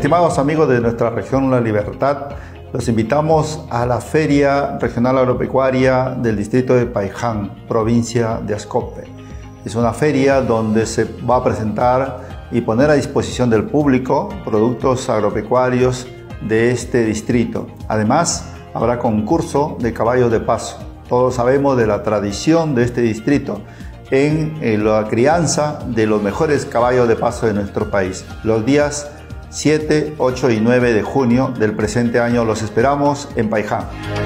Estimados amigos de nuestra región La Libertad, los invitamos a la Feria Regional Agropecuaria del distrito de Paiján, provincia de Ascope. Es una feria donde se va a presentar y poner a disposición del público productos agropecuarios de este distrito. Además, habrá concurso de caballos de paso. Todos sabemos de la tradición de este distrito en la crianza de los mejores caballos de paso de nuestro país. Los días 7, 8 y 9 de junio del presente año los esperamos en Paiján.